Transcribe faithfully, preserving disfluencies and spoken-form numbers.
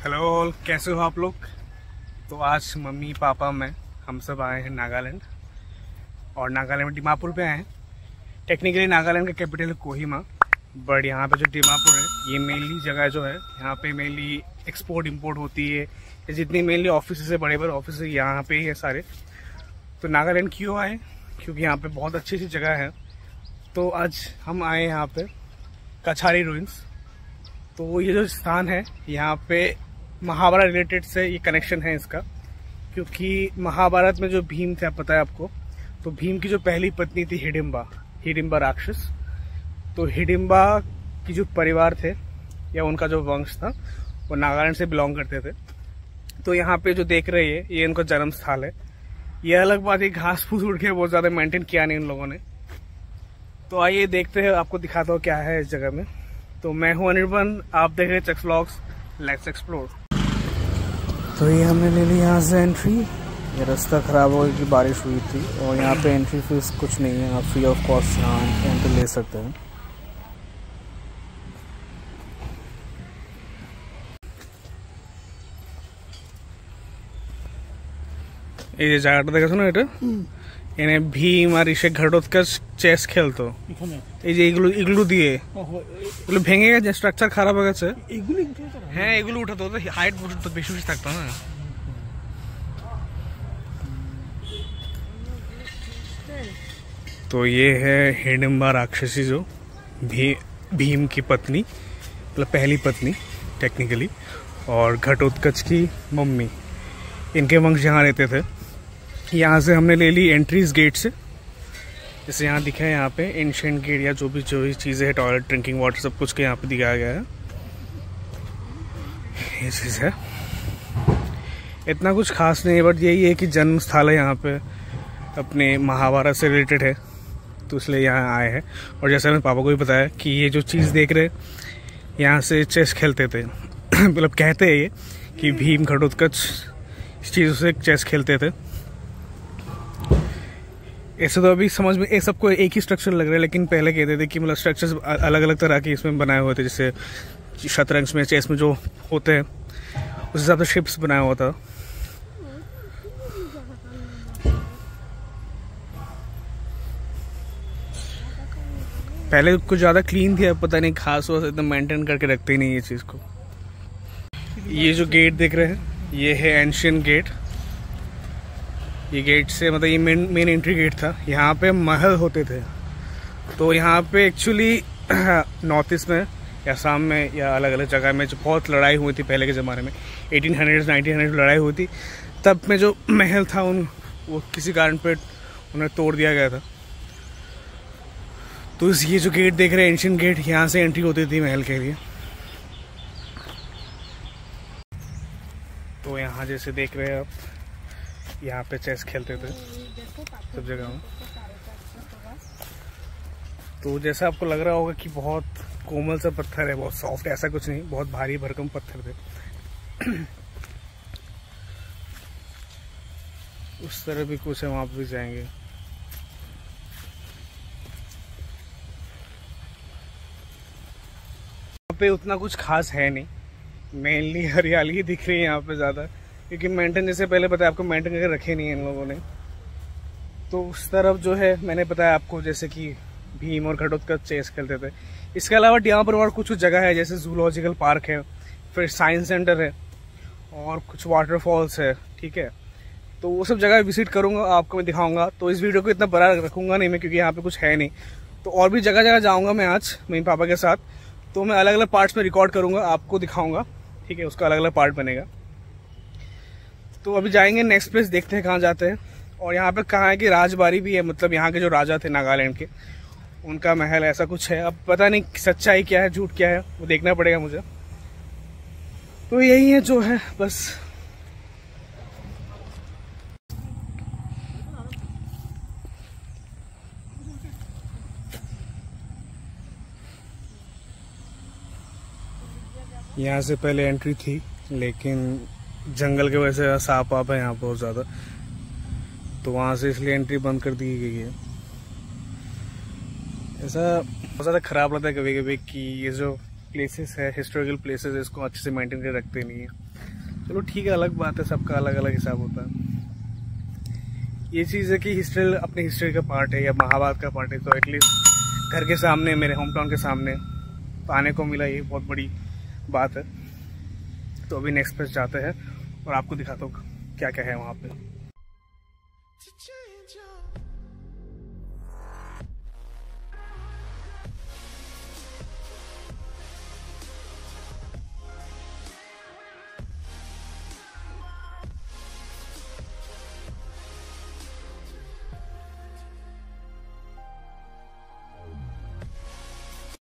Hello, कैसे हो आप लोग। तो आज मम्मी पापा मैं हम सब आए हैं नागालैंड, और नागालैंड में दीमापुर पे आए हैं। टेक्निकली नागालैंड का कैपिटल है कोहिमा, बट यहाँ पे जो दीमापुर है ये मेनली जगह जो है यहाँ पे मेनली एक्सपोर्ट इंपोर्ट होती है। ये जितनी मेनली ऑफिस है, बड़े बड़े ऑफिस यहाँ पे ही है सारे। तो नागालैंड क्यों आए, क्योंकि यहाँ पे बहुत अच्छी अच्छी जगह है। तो आज हम आए यहाँ पे कछारी रूइंस। तो ये जो स्थान है यहाँ पे महाभारत रिलेटेड से ये कनेक्शन है इसका, क्योंकि महाभारत में जो भीम थे, पता है आपको, तो भीम की जो पहली पत्नी थी हिडिंबा, हिडिंबा राक्षस। तो हिडिंबा की जो परिवार थे या उनका जो वंश था वो नागालैंड से बिलोंग करते थे। तो यहाँ पे जो देख रहे हैं ये इनका जन्म स्थल है। ये अलग बात है, घास फूस उड़ के बहुत ज्यादा मेंटेन किया नहीं इन लोगों ने। तो आइए देखते हैं, आपको दिखाता हूँ क्या है इस जगह में। तो मैं हूँ अनिर्बन, आप देख रहे हैं चक्स व्लॉग्स, लेट्स एक्सप्लोर। तो ये हमने ले ली यहाँ से एंट्री। ये रास्ता खराब हो गया कि बारिश हुई थी, और यहाँ पे एंट्री फीस कुछ नहीं है, आप फ्री ऑफ कॉस्ट यहाँ एंट्री ले सकते हैं। এই যে জায়গাটা দেখেছো না, এটা এনে ভীম আর ইসে ঘটোৎকচ চেস খেলতো। এই যে এগুলো এগুলো দিয়ে এগুলো ভেঙে গেছে, স্ট্রাকচার খারাপ হয়ে গেছে। হ্যাঁ, এগুলো উঠাতো, হাইট তো বেশি বেশি থাকতো না। तो ये है हिडिंबा राक्षसी, जो भी भीम की पत्नी, मतलब पहली पत्नी टेक्निकली, और घटोत्कच की मम्मी। इनके वंश यहाँ रहते थे। यहाँ से हमने ले ली एंट्री इस गेट से, जैसे यहाँ दिखा है, यहाँ पे एंशिएंट गेट या जो भी जो भी चीज़ें है, टॉयलेट, ड्रिंकिंग वाटर, सब कुछ के यहाँ पे दिखाया गया है। ये चीज़ है, इतना कुछ खास नहीं है, बट यही है कि जन्म स्थल है यहाँ पे, अपने महाभारत से रिलेटेड है, तो इसलिए यहाँ आए हैं। और जैसे मैंने पापा को भी बताया कि ये जो चीज़ देख रहे यहाँ से चेस खेलते थे मतलब कहते हैं ये कि भीम घटोत्कच इस चीज़ों से चेस खेलते थे। ऐसे तो अभी समझ में ये सबको एक ही स्ट्रक्चर लग रहा है, लेकिन पहले कहते थे कि मतलब स्ट्रक्चर्स अलग अलग तरह के इसमें बनाए हुए थे। जैसे शतरंज में, चेस में जो होते हैं उस हिसाब से शिप्स बनाया हुआ था। पहले कुछ ज़्यादा क्लीन थी, अब पता नहीं खास वास एकदम मेंटेन करके रखते ही नहीं ये चीज़ को। ये जो गेट देख रहे हैं ये है एंशिएंट गेट। ये गेट से मतलब ये मेन मेन एंट्री गेट था। यहाँ पे महल होते थे। तो यहाँ पे एक्चुअली नॉर्थ ईस्ट में या असम में या अलग अलग जगह में जो बहुत लड़ाई हुई थी पहले के ज़माने में, एटीन हंड्रेड नाइनटीन हंड्रेड लड़ाई हुई थी, तब में जो महल था उन वो किसी कारण पे उन्हें तोड़ दिया गया था। तो इस ये जो गेट देख रहे हैं एंशिएंट गेट, यहाँ से एंट्री होती थी महल के लिए। तो यहाँ जैसे देख रहे हैं आप, यहाँ पे चेस खेलते थे सब जगह में। तो जैसा आपको लग रहा होगा कि बहुत कोमल सा पत्थर है, बहुत सॉफ्ट, ऐसा कुछ नहीं, बहुत भारी भरकम पत्थर थे। उस तरह भी कुछ है, वहां पे भी जाएंगे। यहाँ पे उतना कुछ खास है नहीं, मेनली हरियाली दिख रही है यहाँ पे ज़्यादा, क्योंकि मेंटेन, जैसे पहले बताया आपको, मेंटेन करके रखे नहीं है इन लोगों ने। तो उस तरफ जो है मैंने बताया आपको, जैसे कि भीम और घटोत्कच चेस खेलते थे। इसके अलावा यहाँ पर और कुछ जगह है, जैसे जूलॉजिकल पार्क है, फिर साइंस सेंटर है, और कुछ वाटरफॉल्स है, ठीक है। तो वो सब जगह विजिट करूँगा, आपको मैं दिखाऊँगा। तो इस वीडियो को इतना बड़ा रखूँगा नहीं मैं, क्योंकि यहाँ पर कुछ है नहीं। तो और भी जगह जगह जाऊँगा मैं आज मेरे पापा के साथ। तो मैं अलग अलग पार्ट्स में रिकॉर्ड करूँगा, आपको दिखाऊँगा, ठीक है। उसका अलग अलग पार्ट बनेगा। तो अभी जाएंगे नेक्स्ट प्लेस, देखते हैं कहाँ जाते हैं। और यहाँ पे कहाँ है कि राजबाड़ी भी है, मतलब यहाँ के जो राजा थे नागालैंड के, उनका महल, ऐसा कुछ है। अब पता नहीं सच्चाई क्या है, झूठ क्या है, वो देखना पड़ेगा मुझे। तो यही है जो है, बस। यहाँ से पहले एंट्री थी, लेकिन जंगल की वजह से सांप वाप है यहाँ बहुत ज़्यादा, तो वहाँ से इसलिए एंट्री बंद कर दी गई है। ऐसा बहुत ज़्यादा ख़राब लगता है कभी कभी कि ये जो प्लेसेस है, हिस्टोरिकल प्लेसेस है, इसको अच्छे से मेंटेन कर रखते नहीं है। चलो ठीक है, अलग बात है, सबका अलग अलग हिसाब होता है। ये चीज़ है कि हिस्ट्री अपनी हिस्ट्री का पार्ट है या महाभारत का पार्ट है, तो एटलीस्ट घर के सामने, मेरे होम टाउन के सामने पाने को मिला, ये बहुत बड़ी बात है। तो अभी नेक्स्ट प्लेस जाते हैं और आपको दिखाता हूँ क्या क्या है वहाँ पे।